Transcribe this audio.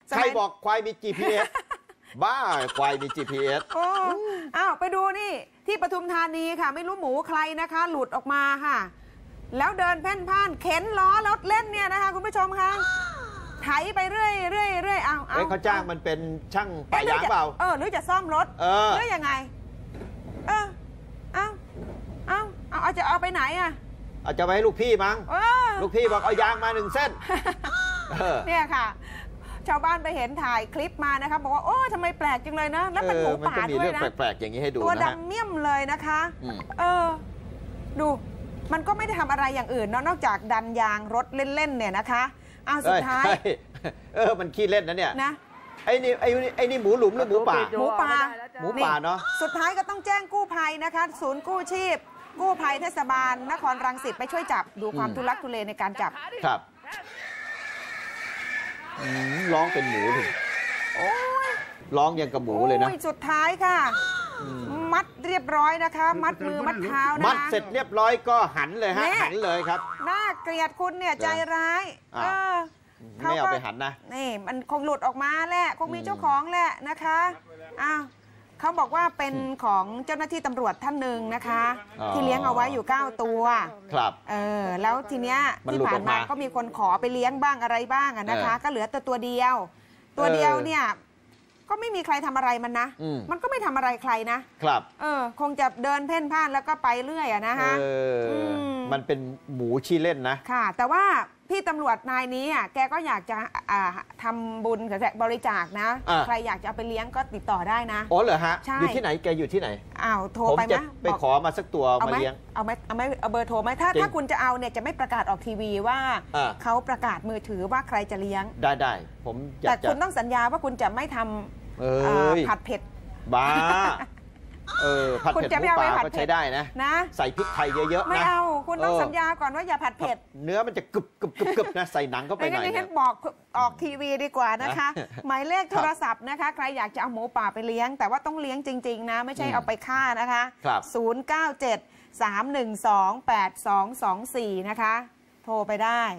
ใครบอกควายมี GPS บ้าควายมี GPS อ้าวไปดูนี่ที่ปทุมธานีค่ะไม่รู้หมูใครนะคะหลุดออกมาค่ะแล้วเดินเพ่นพ่านเข็นล้อรถเล่นเนี่ยนะคะคุณผู้ชมคะไถไปเรื่อยเอาเขาจ้างมันเป็นช่างป่ายางเปล่าหรือจะซ่อมรถหรือยังไงเอาจะเอาไปไหนอ่ะอาจจะไปให้ลูกพี่มั้งลูกพี่บอกเอายางมา1 เส้นเนี่ยค่ะชาวบ้านไปเห็นถ่ายคลิปมานะคะบอกว่าโอ้ทำไมแปลกจังเลยนะแล้วเป็นหมูป่าด้วยนะแปลกๆอย่างนี้ให้ดูนะตัวดำเมี่ยมเลยนะคะดูมันก็ไม่ได้ทำอะไรอย่างอื่นนอกจากดันยางรถเล่นๆเนี่ยนะคะสุดท้ายมันขี้เล่นนะเนี่ยนะไอ้นี่หมูหลุมหรือหมูป่าหมูป่าเนาะสุดท้ายก็ต้องแจ้งกู้ภัยนะคะศูนย์กู้ชีพกู้ภัยเทศบาลนครรังสิตไปช่วยจับดูความทุลักทุเลในการจับครับร้องเป็นหมูถึงร้องยังกับหมูเลยนะสุดท้ายค่ะมัดเรียบร้อยนะคะมัดมือมัดเท้านะมัดเสร็จเรียบร้อยก็หันเลยฮะหันเลยครับน่าเกลียดคุณเนี่ยใจร้ายไม่เอาไปหันนะนี่มันคงหลุดออกมาแหละคงมีเจ้าของแหละนะคะเขาบอกว่าเป็นของเจ้าหน้าที่ตำรวจท่านหนึ่งนะคะที่เลี้ยงเอาไว้อยู่9 ตัวครับแล้วทีเนี้ยที่ผ่านมาก็มีคนขอไปเลี้ยงบ้างอะไรบ้างนะคะก็เหลือตัวเดียวเนี่ยก็ไม่มีใครทำอะไรมันนะมันก็ไม่ทำอะไรใครนะครับคงจะเดินเพ่นพ่านแล้วก็ไปเรื่อยนะคะมันเป็นหมูชี้เล่นนะค่ะแต่ว่าพี่ตำรวจนายนี้แกก็อยากจะทำบุญบริจาคนะใครอยากจะเอาไปเลี้ยงก็ติดต่อได้นะอ๋อเหรอฮะอยู่ที่ไหนแกอยู่ที่ไหนโทรไปไหมไปขอมาสักตัวมาเลี้ยงเอาเบอร์โทรไหมถ้าคุณจะเอาเนี่ยจะไม่ประกาศออกทีวีว่าเขาประกาศมือถือว่าใครจะเลี้ยงได้ผมแต่คุณต้องสัญญาว่าคุณจะไม่ทำผัดเผ็ดบ้าผัดเผ็ดหมูป่าก็ใช้ได้นะใส่พริกไทยเยอะๆนะไม่เอาคุณต้องสัญญาก่อนว่าอย่าผัดเผ็ดเนื้อมันจะกรึบนะใส่หนังเข้าไปหน่อยไม่งั้นบอกออกทีวีดีกว่านะคะหมายเลขโทรศัพท์นะคะใครอยากจะเอาหมูป่าไปเลี้ยงแต่ว่าต้องเลี้ยงจริงๆนะไม่ใช่เอาไปฆ่านะคะ097 312 8224นะคะโทรไปได้